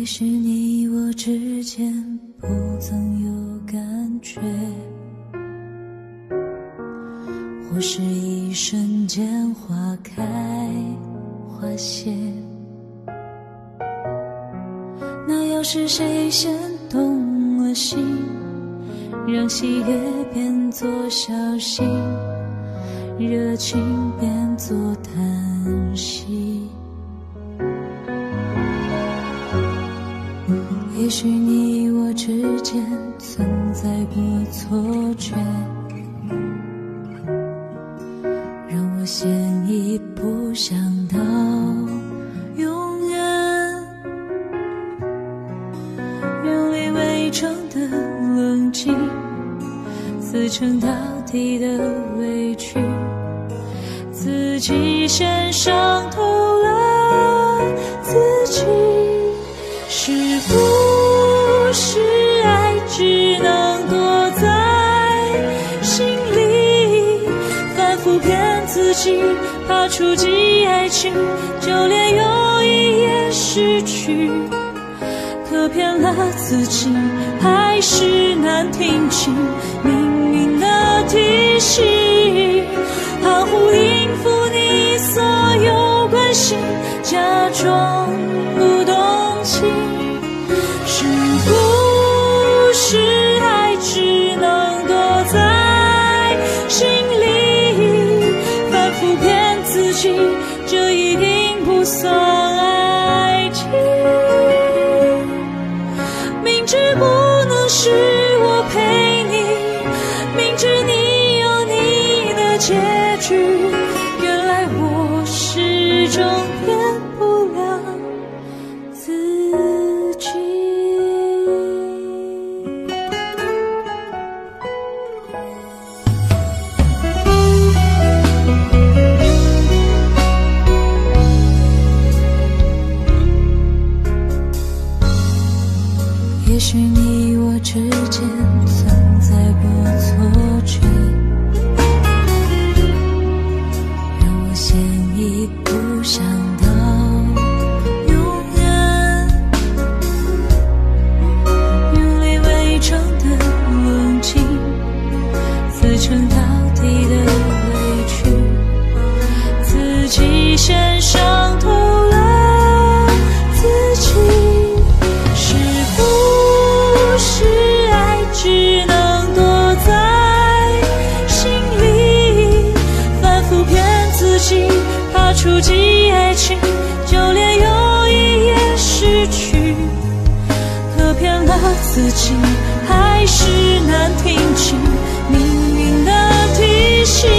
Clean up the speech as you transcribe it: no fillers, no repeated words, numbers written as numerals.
许你我之间不曾有感觉，或是一瞬间花开花谢。那又是谁先动了心，让喜悦变作小心，热情变作叹息。也许你我之间存在过错觉，让我先一步想到永远，用力伪装的冷静，自称到底的委屈，自己先伤透了自己。是不是爱只能躲在心里，反复骗自己，怕触及爱情，就连有一夜失去，可骗了自己，还是难听清命运的提醒，含糊应付你所有关心，假装不动情。是不是爱只能躲在心里，反复骗自己，这一定不算爱情。明知不能是我陪你，明知你有你的结局，原来我始终骗不了自己。也许你我之间存在过错觉，让我先一步想到永远，用力伪装的冷静，自称到底的委屈，自己先伤透了自己。是爱只能躲在心里，反复骗自己，怕触及爱情，就连有一夜失去，可骗了自己，还是难听清命运的提醒，